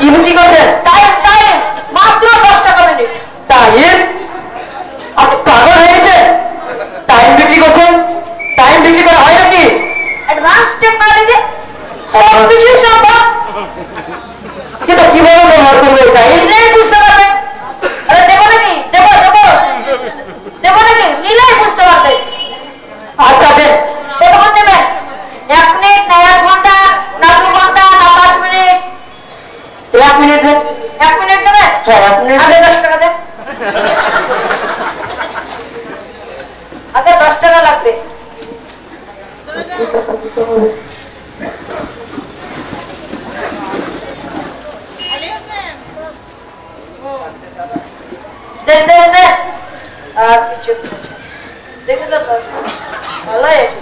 কি বিক্রি করছেন? টাইম টাইম মাত্র 10 টাকা মিনিট। টাইম? আপনি পাগল হয়ে গেছেন? টাইম বিক্রি করছেন? টাইম বিক্রি করা হয় নাকি? অ্যাডভান্স টেকনোলজি সব কিছু সম্ভব। কিন্তু কিভাবে ব্যবহার করবে টাইম? নিলেই বুঝতে পারবে। আরে দেবো নাকি? দেবো নাকি? নিলেই বুঝতে পারবে। আচ্ছা দেন। কতক্ষণ নেবেন? 1 মিনিট না 1 ঘন্টা না 2 ঘন্টা না 5 মিনিট? 1 মিনিট দেন। 1 মিনিট নেবেন? হ্যাঁ 1 মিনিট। আগে 10 টাকা দেন। আগে 10 টাকা লাগবে। দেন আর কিছু দেখে তো 10 ভালো হয়েছে।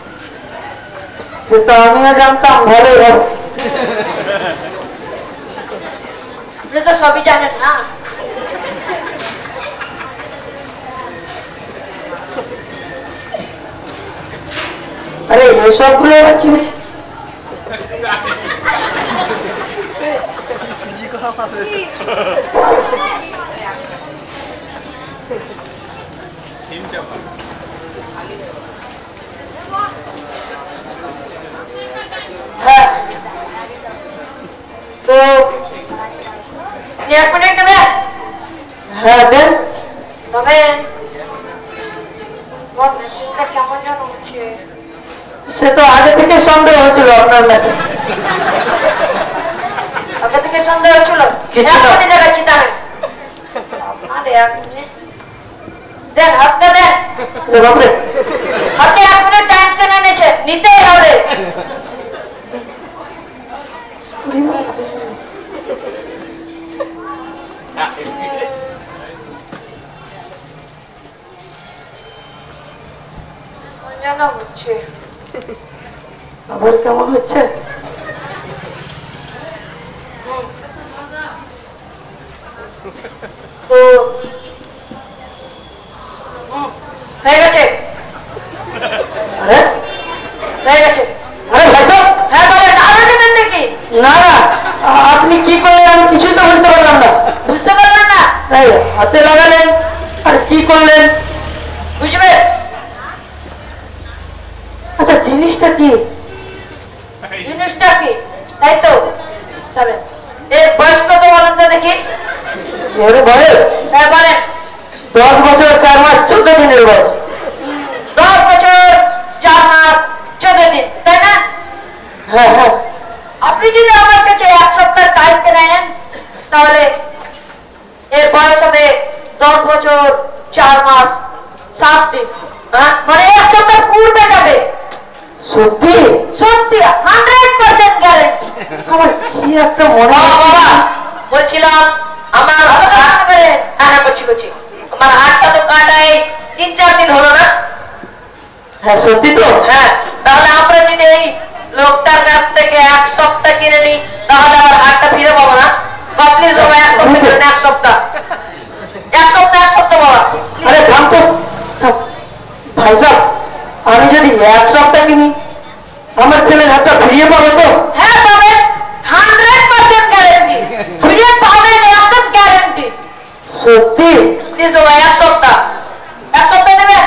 সে তো আমিও জানতাম ভালোই হবে। আপনি তো সবই জানেন না। আরে এসবগুলো আবার কি? হ্যাঁ তো 1 মিনিট নেবেন? হ্যাঁ দেন। তবে আমার মেশিনটা কেমন যেন হচ্ছে। সে তো আগে থেকে সন্দেহ হচ্ছিল আপনার মেশিন। আগে থেকে সন্দেহ হচ্ছিল? এখনই দেখাচ্ছি তাহলে। আরে 1 মিনিট দেন, হাতটা দেন। বাপরে, আপনি 1 মিনিট টাইম কেন নিয়েছেন? নিতেই হবে। জানা হচ্ছে আবার কেমন হচ্ছে? তো হয়ে গেছে। আরে হয়ে গেছে। আরে ভাই সাহেব, হ্যাঁ বলেন, আরো নেবেন নাকি? না না, আপনি কি করলেন আমি কিছুই তো বুঝতে পারলাম না। বুঝতে পারলেন না? এই হাতে লাগালেন আর কি করলেন? বুঝবে। আচ্ছা জিনিসটা কি? জিনিসটা কি তাই তো? তবে এর বয়স কত বলেন তো দেখি। এর বয়স? হ্যাঁ বলেন। 10 বছর 4 মাস 14 দিনের বয়স। 10 বছর 4 মাস 14 দিন, তাই না? হ্যাঁ হ্যাঁ। আপনি যদি আমার কাছে 1 সপ্তাহ টাইম কেনে নেন তাহলে এর বয়স হবে 10 বছর 4 মাস 7 দিন। হ্যাঁ মানে 1 সপ্তাহ পূর্বে যাবে। সত্যি? সত্যি 100% গ্যারান্টি। আমার কি একটা মনে বাবা বলছিলাম আমার হাত করে। হ্যাঁ করছি। আমার হাতটা তো কাটাই 3-4 দিন হলো না? হ্যাঁ সত্যি তো? হ্যাঁ তাহলে আমরা যদি এই লোকটার কাছ থেকে 1 সপ্তাহ কিনে নিই তাহলে আমার হাতটা ফিরে পাবো না? প্লিজ বাবা 1 সপ্তাহ কিনে 1 সপ্তাহ 1 সপ্তাহ বাবা। আরে থাম তো, থাম। ভাই সাহেব, আমি যদি 1 সপ্তাহ কিনি আমার ছেলের হাতটা ফিরিয়ে পাবো তো? হ্যাঁ পাবেন, 100% গ্যারান্টি। ফিরে পাবেন, একদম গ্যারান্টি। সত্যি? প্লিজ বাবা 1 সপ্তাহ নেবেন?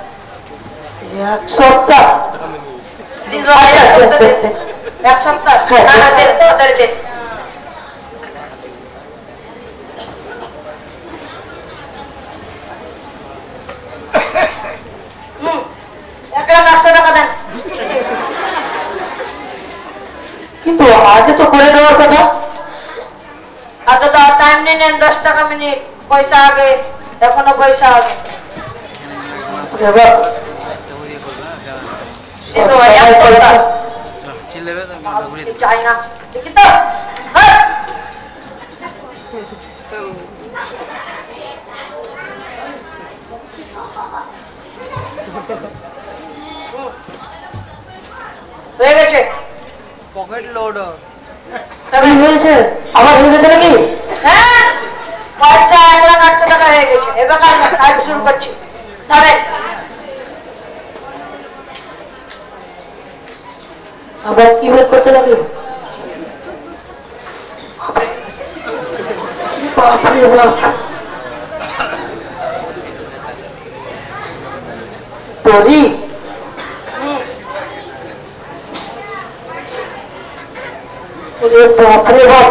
1 সপ্তাহ? প্লিজ বাবা 1 সপ্তাহ দেন। 1 সপ্তাহ? হ্যাঁ দেন, তাড়াতাড়ি দেন। হুম 1,800,000 টাকা দেন। কিন্তু আগে তো করে দেওয়ার কথা। আগে তো টাইম নেন 10 টাকা মিনিট, পয়সা আগে, এখনো পয়সা আগে। এবার চাই না দেখি তো। হয়ে গেছে। পকেট লোড কি হয়েছে? আবার হয়ে গেছে নাকি? হ্যাঁ পয়সা 1,800,000 টাকা হয়ে গেছে। এবার কাজ শুরু করছি। তবে আবার কি বের করতে লাগলো? বাপরে বাপ তোরি বাপরে বাপ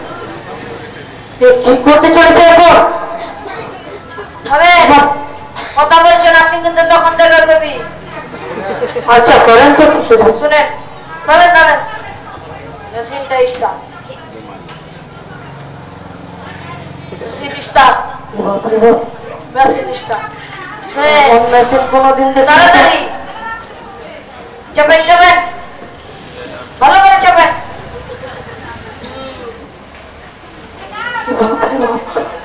কি করতে চলেছে এখন কথা বলছেন আপনি কিন্তু তখন দেখা করবি আচ্ছা করেন তো শুনেন ধরেন ধরেন মেশিনটা স্টার্ট মেশিন স্টার্ট বাপরে বাপ মেশিন স্টার্ট শুনেন মেশিন কোনোদিন তাড়াতাড়ি চাপেন চাপেন ভালো করে চাপেন বাপরে বাপ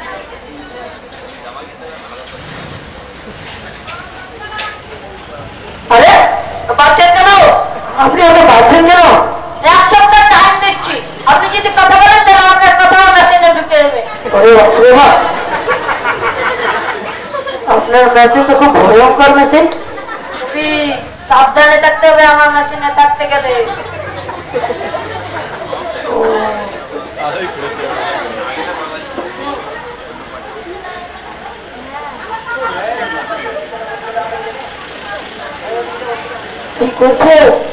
আরে বাচ্চান কেন আপনি ওটা বাঁচছেন কেন এক সপ্তাহ টাইম দিচ্ছি আপনি যদি কথা বলেন তাহলে আপনার কথা মেশিনে ঢুকে দেবে আরে বাপরে বাপ আপনার মেশিন তো খুব ভয়ঙ্কর মেশিন খুবই সাবধানে থাকতে হবে আমার মেশিনে থাকতে গেলে কি করছে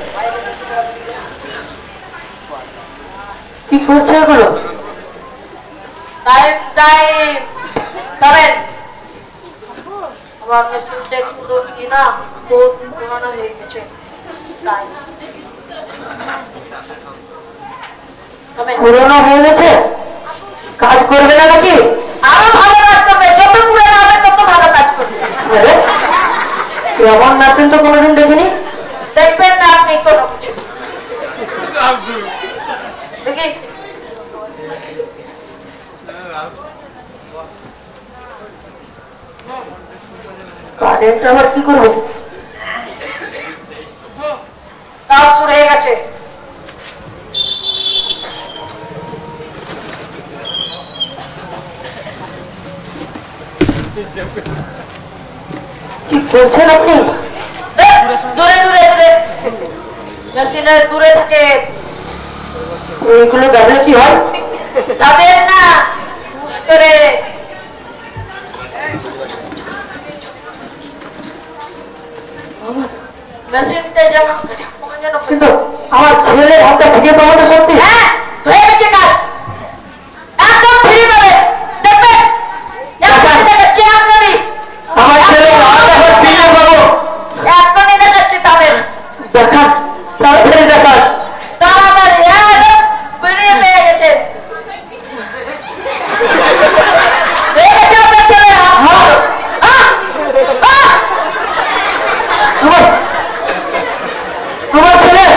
কি করছে এগুলো টাইম টাইম তবে আমার মেশিনটা একটু তো না বহুত পুরানো হয়ে গেছে তাই পুরোনো হয়ে গেছে কাজ করবে না নাকি আরো ভালো কাজ করবে যত পুরানো হবে তত ভালো কাজ করবে আরে এমন মেশিন তো কোনোদিন দেখিনি দেখবেন না আপনি কোনো কিছু দেখি কারেন্ট আবার কি করবে কাজ শুরু হয়ে গেছে কি করছেন আপনি দূরে দূরে দূরে মেশিনের দূরে থাকে এইগুলো দাবলে কি হয় যাবেন না হুশ করে মেশিনটা যেমন কিন্তু আমার ছেলের হাতটা ভিডিও পাবো না সত্যি হ্যাঁ হয়ে গেছে কাজ একদম ফ্রি পাবে দেখবেন এখনই দেখাচ্ছি এখনই আমার ছেলের হাতটা ভিডিও পাবো এখনই দেখাচ্ছি তবে দেখান তাড়াতাড়ি দেখান তাড়াতাড়ি বেরিয়ে পেয়ে গেছে হয়ে গেছে আপনার ছেলে আমার ছেলে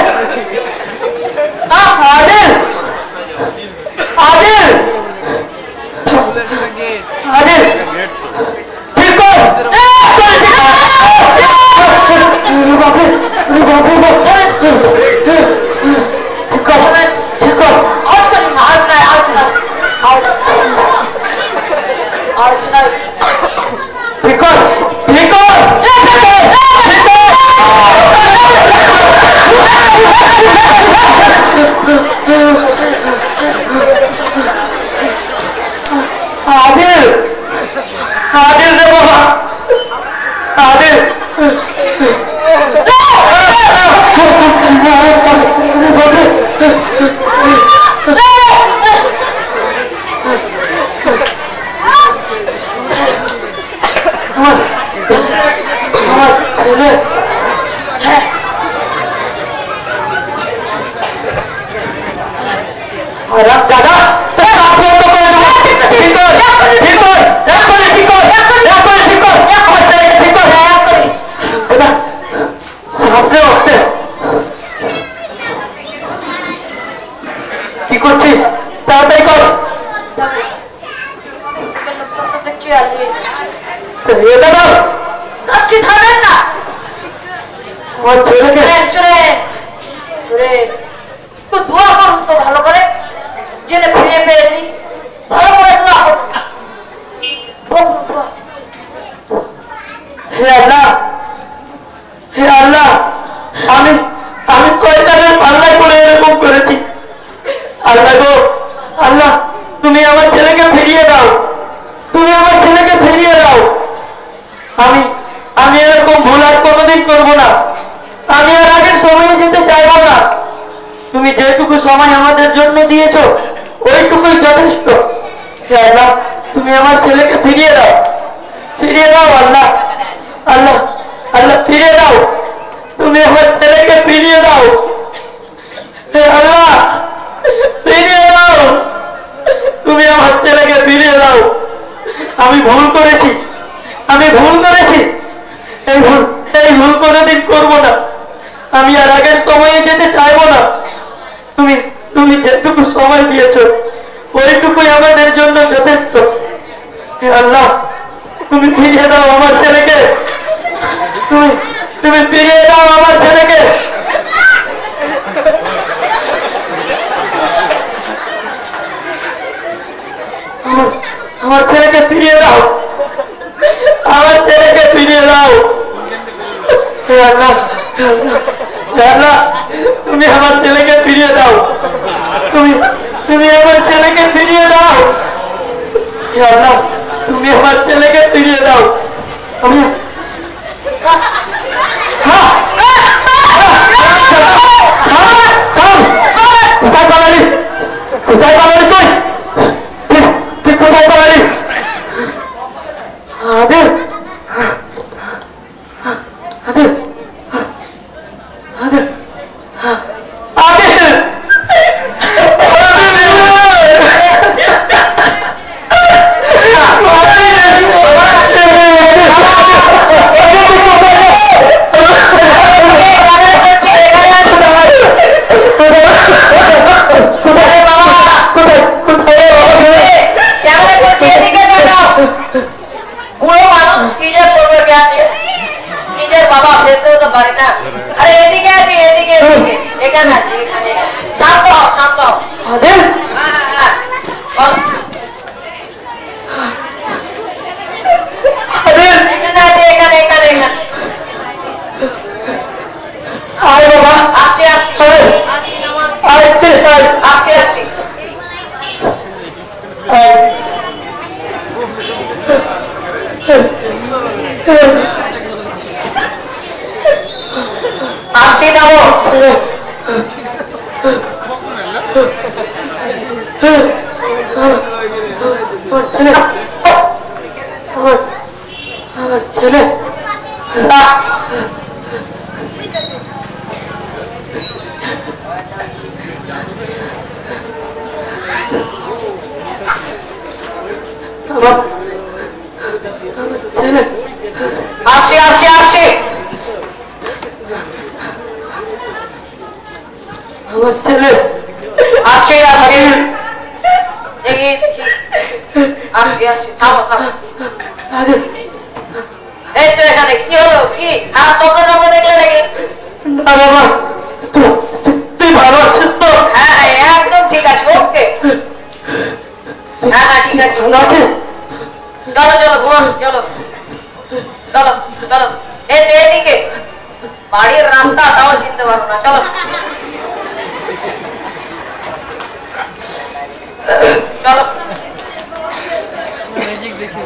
আদিল আদিল আদিল ঠিক কর বাপরে বাপরে বাপরে ঠিক কর ঠিক কর আউট করি না আউট নাই আউট নাই আউট আউট নাই ঠিক কর ঠিক কর আদিল আদিল রে বাবা আদিল আমার ছেলে রাত জাগা কি করছিস তাড়াতাড়ি কর দেখছি আলিয়ে এটা কর যাচ্ছি থামেন না আমার ছেলেকে তো দোয়া করুন তো ভালো করে জেনে ফিরে পেয়েনি ভালো করে দোয়া করুন হে আল্লাহ হে আল্লাহ আমি আমি শয়তানের পাল্লায় পড়ে এরকম করেছি আল্লাহ গো আল্লাহ তুমি আমার ছেলেকে ফিরিয়ে দাও সময় আমাদের জন্য দিয়েছো ওইটুকুই যথেষ্ট। হে আল্লাহ, তুমি আমার ছেলেকে ফিরিয়ে দাও, ফিরিয়ে দাও আল্লাহ, আল্লাহ, আল্লাহ ফিরিয়ে দাও, তুমি আমার ছেলেকে ফিরিয়ে দাও। হে আল্লাহ, ফিরিয়ে দাও, তুমি আমার ছেলেকে ফিরিয়ে দাও। আমি ভুল করেছি, আমি ভুল করেছি, এই ভুল কোনোদিন করবো না। আমি আর আগের সময়ে যেতে চাইবো না। তুমি তুমি যেটুকু সময় দিয়েছো ওইটুকুই আমাদের জন্য যথেষ্ট। হে আল্লাহ, তুমি ফিরিয়ে দাও আমার ছেলেকে, তুমি তুমি ফিরিয়ে দাও আমার ছেলেকে। আমার ছেলেকে ফিরিয়ে দাও, আমার ছেলেকে ফিরিয়ে দাও। হে আল্লাহ, হে আল্লাহ, তুমি আমার ছেলেকে ফিরিয়ে দাও, তুমি তুমি আমার ছেলেকে ফিরিয়ে দাও। হে আল্লাহ, তুমি আমার ছেলেকে ফিরিয়ে দাও। আমি কোথায় পালালি, কোথায় পালালি তুই, তুই কোথায় পালালি? আদিল, আদিল, আদিল, আদিল, বুড়ো মানুষ কি যে করবে নিজের বাবা ফেলতেও তো পারে না। আরে এদিকে আছি, এদিকে এদিকে, এখানে আছি, এখানে। শান্ত হও, শান্ত হও। আদিল, বল। আদিল, এখানে আছি, এখানে এখানে এখানে। আয় বাবা, আসি আসি আয়, আসি নামাজ আয়, প্লিজ আয়, আসি আসি। আয়। আসি নামো। ছেলে, আমার ছেলে, আমার ছেলে, আমার ছেলে, আসি আসি আসি। আমার ছেলে, আসি আসি। দেখি দেখি। আসি আসি, থামো থামো। আদিল, এই তো এখানে। কি হলো, কি খারাপ স্বপ্ন টপ্ন দেখলে নাকি? না বাবা, তুই ভালো আছিস তো? হ্যাঁ হ্যাঁ, একদম ঠিক আছে, ওকে। হ্যাঁ হ্যাঁ, ঠিক আছে। ভালো আছিস? চলো চলো ঘুমা, চলো চলো চলো। এই তো এদিকে বাড়ির রাস্তা, তাও চিনতে পারো না। চলো চলো। ম্যাজিক দেখি।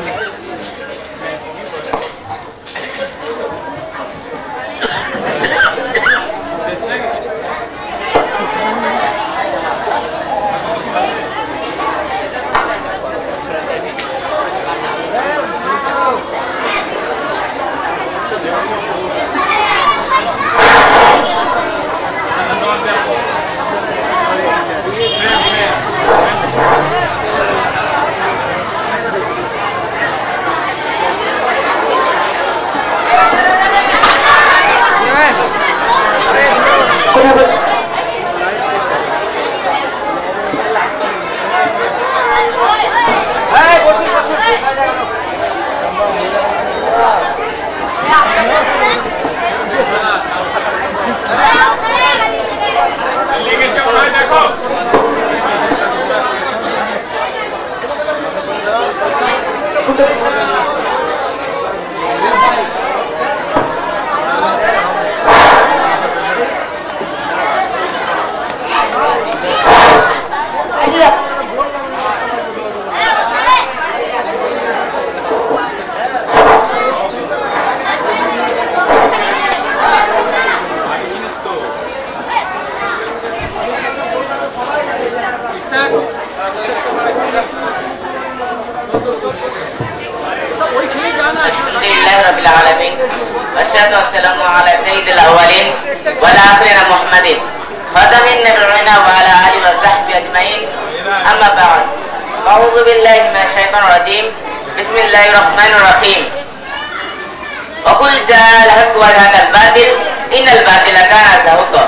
আলহামদুলিল্লাহি রাব্বিল আলামিন ওয়াসসালাতু ওয়াসসালামু আলা সাইয়্যিদিল আউওয়ালিন ওয়াল আখিরিন মুহাম্মাদিন খাতামিন নাবিয়্যিনা ওয়া আলা আলিহি ওয়া সাহবিহি আজমাইন আম্মা বা'দ আউযু বিল্লাহি মিনাশ শাইতানির রাজীম বিসমিল্লাহির রহমানির রহিম ওয়া কুল জাআল হাক্কু ওয়া যাহাকাল বাতিল ইন্নাল বাতিলা কানা যাহুকা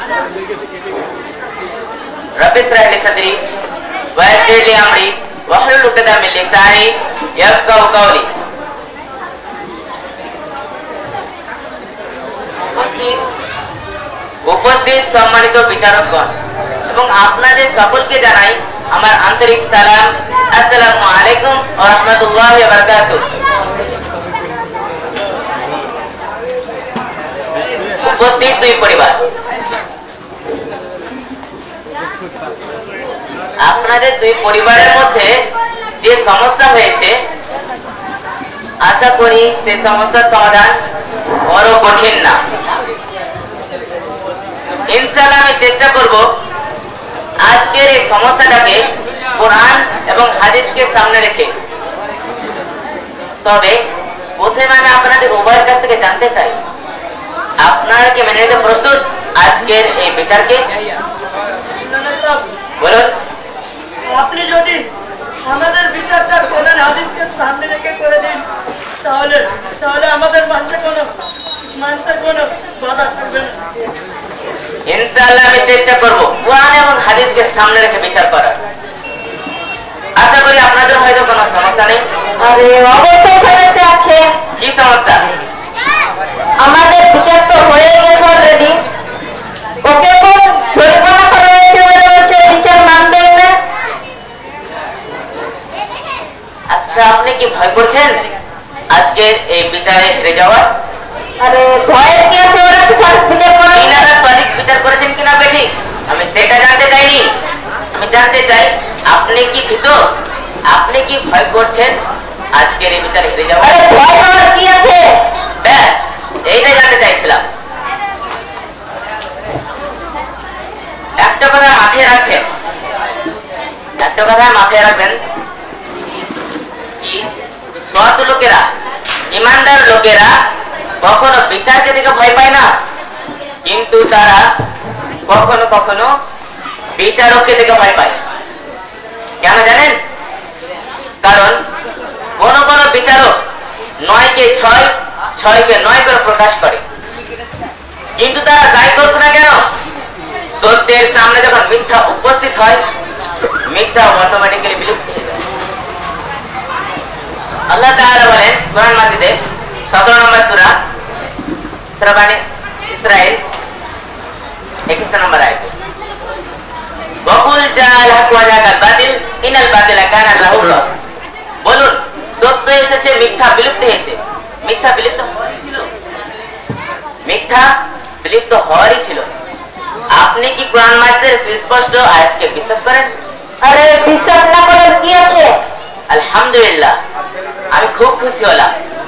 রব্বি ইশরাহ লি সাদরি ওয়া ইয়াসসির লি আমরি ওয়াহলুল উকদাতাম মিন লিসানি ইয়াফকাহু কাওলি। উপস্থিত সম্মানিত বিচারকগণ এবং আপনাদের সকলকে জানাই আমার আন্তরিক সালাম। আসসালামু আলাইকুম ওয়া রাহমাতুল্লাহি ওয়া বারাকাতুহু। উপস্থিত দুই পরিবার, আপনাদের দুই পরিবারের মধ্যে যে সমস্যা হয়েছে আশা করি সে সমস্যার সমাধান বড় কঠিন না। ইনশাআল্লাহ আমি চেষ্টা করব আজকের এই সমস্যাটাকে কোরআন এবং হাদিসকে সামনে রেখে। তবে প্রথমে আমি আপনাদের উভয়ের কাছ থেকে জানতে চাই, আপনারা কি মেনে নিতে প্রস্তুত আজকের এই বিচারকে? বলুন। আপনি যদি আমাদের বিচারটা কোরআন হাদিসকে সামনে রেখে করে দিন তাহলে তাহলে আমাদের মানতে কোনো বাধা থাকবে না। ইনশাআল্লাহ আমি চেষ্টা করব কোরআন এবং হাদিসকে সামনে রেখে বিচার করার। আশা করি আপনাদের হয়তো কোনো সমস্যা নেই। আরে অবশ্যই সমস্যা আছে। কি সমস্যা? আমাদের বিচার তো হয়ে গেছে অলরেডি, ওকে কোন জরিমানা করা হয়েছে বলে বলছে বিচার মানবেন না। আচ্ছা, আপনি কি ভয় করছেন আজকের এই বিচারে হেরে যাওয়ার? আরে ভয়ের কি আছে, ওরা কি সঠিক বিচার করে? ইনারা সঠিক বিচার করেছেন কিনা বেঠিক আমি সেটা জানতে চাইনি। আমি জানতে চাই আপনি কি ভীত, আপনি কি ভয় করছেন আজকের এই বিচারে হেরে যাওয়ার? আরে ভয় পাওয়ার কি আছে? ব্যাস এইটাই জানতে চাইছিলাম। একটা কথা মাথায় রাখবেন, কি সৎ লোকেরা, ইমানদার লোকেরা কখনো বিচারকে দেখে ভয় পায় না, কিন্তু তারা কখনো কখনো বিচারককে দেখে ভয় পায়। কেন জানেন? কারণ কোন কোন বিচারক 9কে 6, 6কে 9 করে প্রকাশ করে, কিন্তু তারা যাই করুক না কেন সত্যের সামনে যখন মিথ্যা উপস্থিত হয় মিথ্যা অটোমেটিক্যালি বিলুপ্ত হয়ে যায়। আল্লাহ তাআলা বলেন কোরআন মাজিদে 17 নম্বর সূরা বানী ইসরাঈল 21 নম্বর আয়াতে, ওয়াকুল জাআল হক ওয়া যাকাল বাতিল ইনাল বাতিলা কানা যাহুকা। বলুন সত্য এসেছে, মিথ্যা বিলুপ্ত হয়েছে। মিথ্যা বিলুপ্ত হওয়ারই ছিল। আপনি কি কোরআন মাজিদের সুস্পষ্ট আয়াতকে বিশ্বাস করেন? আরে বিশ্বাস না করার কি আছে? আলহামদুলিল্লাহ, আমি খুব খুশি হলাম।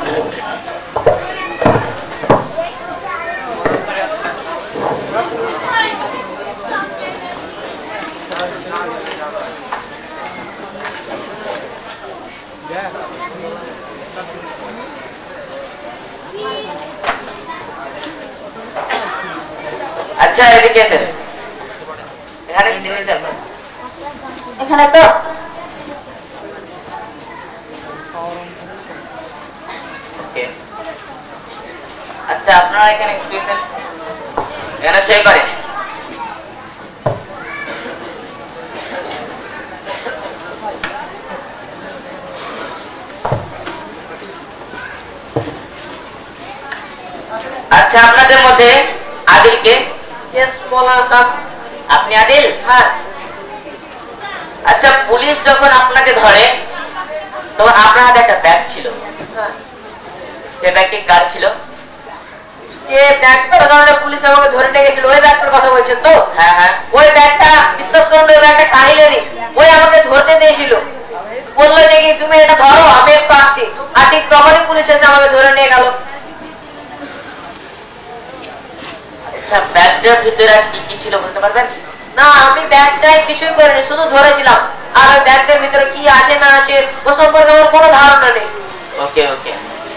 আচ্ছা এদিকে এসে এখানে সিগনেচার এখানে তো আচ্ছা আপনারা এখানে এসেছেন, এখানে সই করেন। আচ্ছা আপনাদের মধ্যে আদিল কে? ইয়েস মৌলানা সাহেব। আপনি আদিল? হ্যাঁ। আচ্ছা পুলিশ যখন আপনাকে ধরে তখন আপনার হাতে একটা ব্যাগ ছিল, হ্যাঁ। যে ব্যাগটি কার ছিল? যে ব্যাগটার কারণে পুলিশ আমাকে ধরে নিয়ে গেছিল ওই ব্যাগটার কথা বলছেন তো? হ্যাঁ হ্যাঁ। ওই ব্যাগটা বিশ্বাস করুন, ওই ব্যাগটা কাহিলেনি। ওই আমাকে ধরতে দিয়েছিল, বললো যে কি তুমি এটা ধরো আমি একটু আসছি, আর ঠিক তখনই পুলিশ এসে আমাকে ধরে নিয়ে গেল। আচ্ছা ব্যাগটার ভিতরে কি কি ছিল বলতে পারবেন? না, আমি ব্যাগটায় কিছুই করিনি, শুধু ধরেছিলাম। আর ওই ব্যাগটার ভিতরে কি আছে না আছে ও সম্পর্কে আমার কোনো ধারণা নেই। ওকে ওকে।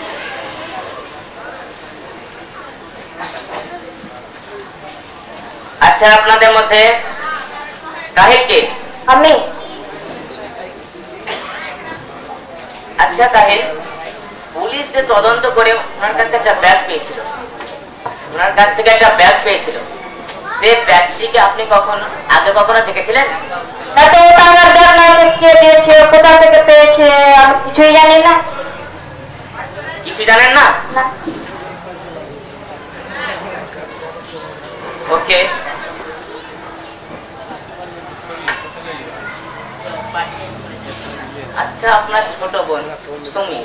আচ্ছা, আপনাদের মধ্যে কাহিল কে? আমি। আচ্ছা কাহিল, পুলিশ যে তদন্ত করে ওনার কাছ থেকে একটা ব্যাগ পেয়েছিল, সে ব্যাগটিকে আপনি আগে কখনো দেখেছিলেন? ওটা আমার ব্যাগ নয়, কে দিয়েছে, কোথা থেকে পেয়েছে আমি কিছুই জানি না। কিছু জানেন না? না। ওকে। আচ্ছা, আপনার ছোট বোন সুমি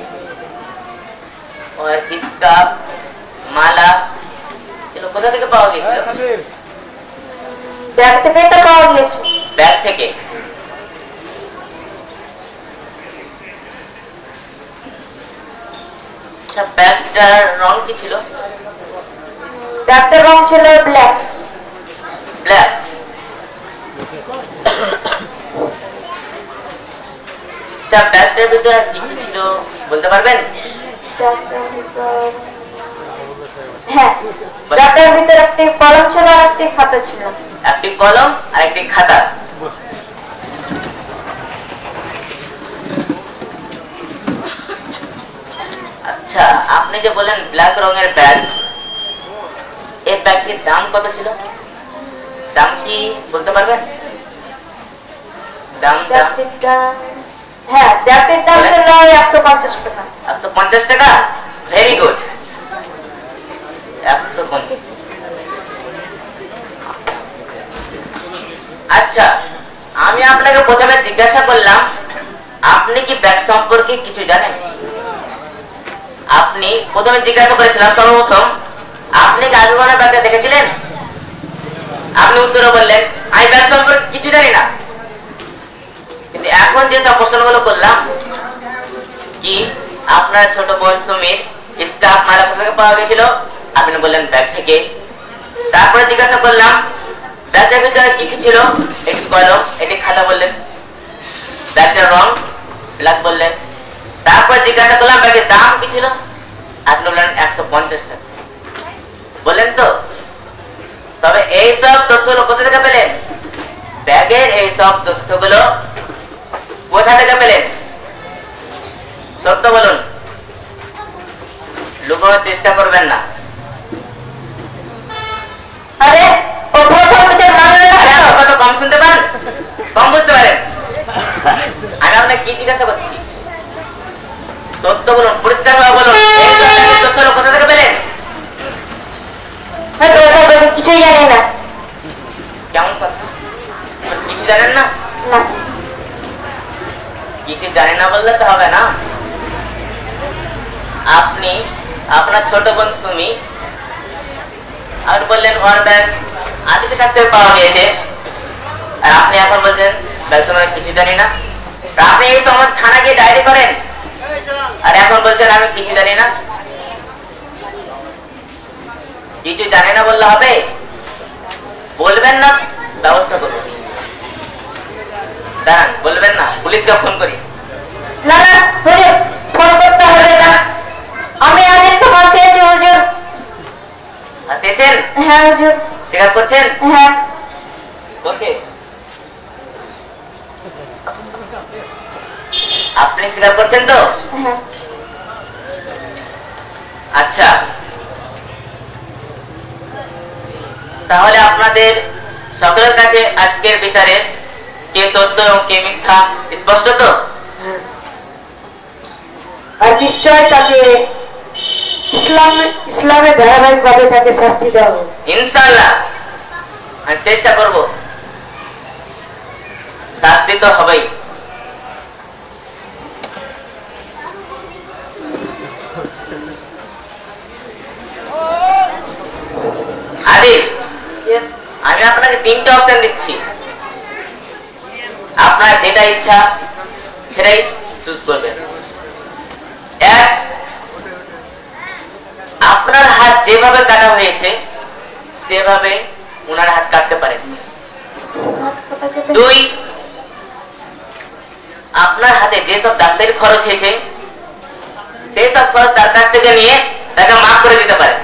और इसका মালা এগুলো কোথা থেকে পাওয়া গেছিল? ব্যাগ থেকেই তো পাওয়া গেছে। ব্যাগ থেকে? আচ্ছা, ব্যাগটার রং কি ছিল? ব্যাগটার রং ছিল ব্ল্যাক। ব্ল্যাক। আচ্ছা, ব্যাগটার ভিতরে কি কি ছিল বলতে পারবেন? হ্যাঁ, ব্যাগটার ভিতরে একটি কলম ছিল আর একটি খাতা ছিল। একটি কলম আর একটি খাতা। আচ্ছা, আপনি যে বলেন ব্ল্যাক রঙের ব্যাগ, এই ব্যাগটির দাম কত ছিল? দাম কি বলতে পারবেন? দাম হ্যাঁ, ব্যাগটির দাম ছিল 150 টাকা। 150 টাকা? Very good. 150। আচ্ছা, আমি আপনাকে প্রথমে জিজ্ঞাসা করলাম আপনি কি ব্যাগ সম্পর্কে কিছু জানেন? আপনি প্রথমে জিজ্ঞাসা করেছিলাম সর্বপ্রথম আপনি কি আগে কোনো ব্যাগটা দেখেছিলেন? আপনি উত্তরে বললেন আমি ব্যাগ সম্পর্কে কিছু জানি না। কিন্তু এখন যে সব প্রশ্নগুলো করলাম, কি আপনার ছোট বোন সুমির স্কার্ফ মালা কোথা থেকে পাওয়া গেছিল? আপনি বললেন ব্যাগ থেকে। তারপরে জিজ্ঞাসা করলাম ব্যাগের ভিতরে কি কি ছিল? একটি কলম, একটি খাতা বললেন। ব্যাগটার রং ব্ল্যাক বললেন। তারপর জিজ্ঞাসা করলাম ব্যাগের দাম কি ছিল? আপনি বললেন 150 টাকা বললেন তো। তবে এই সব তথ্যগুলো কোথা থেকে পেলেন? ব্যাগের এই সব তথ্যগুলো কোথা থেকে পেলেন? সত্য বলুন, লুকানোর চেষ্টা করবেন না। আরে ও প্রথম বিচার মানলেন না। আরে কত কম শুনতে পান, কম বুঝতে পারেন। আমি আপনাকে কি জিজ্ঞাসা করছি, সত্য বলুন, পরিষ্কার ভাবে বলুন, এই তথ্যগুলো কোথা থেকে পেলেন? কিছুই জানি না। কেমন কথা, কিছু জানেন না? না। কিছু জানি না বললে তো হবে না। আপনি আপনার ছোট বোন সুমি, আপনি বললেন ওর ব্যাগ আদিতের কাছ থেকে পাওয়া গিয়েছে, আর আপনি এখন বলছেন ব্যাগ সম্পর্কে কিছু জানি না। আপনি এই সময় থানা গিয়ে ডায়েরি করেন, আর এখন বলছেন আমি কিছু জানি না। কিছু জানি না বললে হবে? বলবেন না, ব্যবস্থা করবেন। দাঁড়ান, বলবেন না, পুলিশকে ফোন করি। না না হুজুর, ফোন করতে হবে না। আমি আজকে তো ফাঁসিয়েছি হুজুর। ফাঁসিয়েছেন? হ্যাঁ হুজুর। স্বীকার করছেন? হ্যাঁ। ওকে, আপনি স্বীকার করছেন তো? হ্যাঁ। আচ্ছা, তাহলে আপনাদের সকলের কাছে আজকের বিচারে কে সত্য এবং কে মিথ্যা স্পষ্ট তো? আর নিশ্চয় তাকে ইসলামে ধারাবাহিকভাবে তাকে শাস্তি দেওয়া হবে। ইনশাআল্লাহ আমি চেষ্টা করব, শাস্তি তো হবেই। আদিল, আমি আপনাকে 3টে অপশন দিচ্ছি, আপনার যেটা ইচ্ছা সেটাই চুজ করবেন। এক, আপনার হাত যেভাবে কাটা হয়েছে সেভাবে ওনার হাত কাটতে পারেন। দুই, আপনার হাতে যেসব ডাক্তারি খরচ হয়েছে সেই সব খরচ তার কাছ থেকে নিয়ে তাকে মাফ করে দিতে পারেন।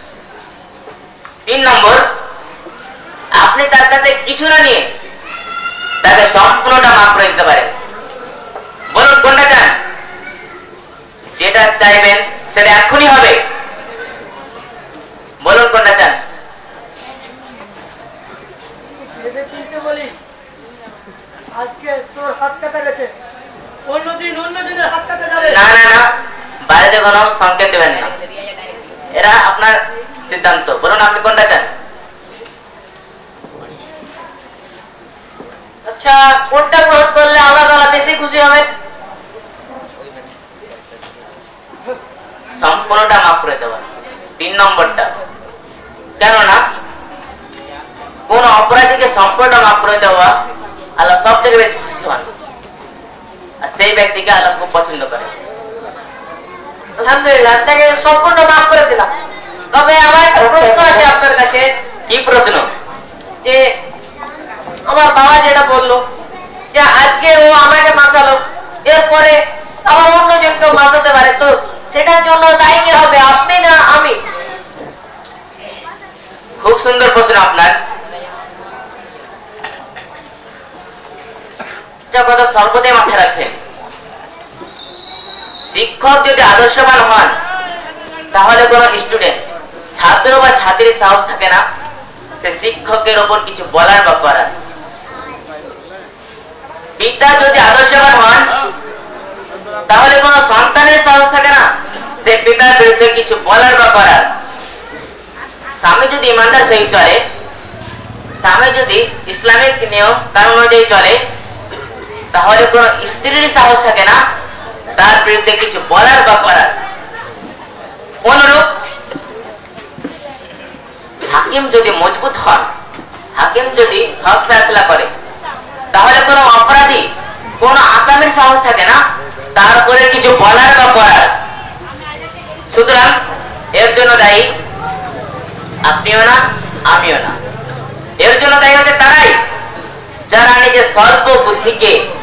3 নম্বর, আপনি তার কাছে কিছু না নিয়ে তাকে সম্পূর্ণটা মাফ করে দিতে পারেন। বলুন কোনটা চান? যেটা চাইবেন সেটা এখনই হবে। বলুন কোনটা চান? চিনতে বলিস, আজকে তোর হাত কাটা গেছে, অন্যদিন অন্যদিনের হাত কাটা যাবে না না না, বাইরে কোনো সংকেত দেবেন না, এরা আপনার সিদ্ধান্ত। বলুন আপনি কোনটা চান? আচ্ছা, কোনটা গ্রহণ করলে আল্লাহ তাআলা বেশি খুশি হবে? সম্পূর্ণটা মাফ করে দেওয়া, 3 নম্বরটা। কেননা কোন অপরাধীকে সম্পূর্ণ মাফ করে দেওয়া আল্লাহ সব থেকে বেশি খুশি হন, আর সেই ব্যক্তিকে আল্লাহ খুব পছন্দ করে। আলহামদুলিল্লাহ, আপনাকে সম্পূর্ণ মাফ করে দিলাম। তবে আমার একটা প্রশ্ন আছে আপনার কাছে। কি প্রশ্ন? যে আমার বাবা যেটা বললো যে আজকে ও আমাকে মাসালো, এরপরে আবার অন্যজন কেউ মাসাতে পারে, তো সেটার জন্য দায়ী কে হবে, আপনি না আমি? খুব সুন্দর প্রশ্ন আপনার। এটা কথা সর্বদাই মাথায় রাখবেন। শিক্ষক যদি আদর্শবান হন তাহলে কোন স্টুডেন্ট, ছাত্র বা ছাত্রীর সাহস থাকে না সে শিক্ষকের ওপর কিছু বলার বা করার। পিতা যদি আদর্শবান হন তাহলে কোন সন্তানের সাহস থাকে না সে পিতার বিরুদ্ধে কিছু বলার বা করার। স্বামী যদি ইমানদার সহিত চলে, স্বামী যদি ইসলামিক নিয়ম কানুন অনুযায়ী চলে, তাহলে কোন স্ত্রীর সাহস থাকে না তার বিরুদ্ধে কিছু বলার বা করার। অনুরূপ হাকিম যদি মজবুত হন, হাকিম যদি হক ফেসলা করে, তাহলে কোন অপরাধী, কোন আসামির সাহস থাকে না তার উপরে কিছু বলার বা করার। সুতরাং এর জন্য দায়ী আপনিও না, আমিও না। এর জন্য দায়ী হচ্ছে তারাই যারা নিজের স্বল্প বুদ্ধিকে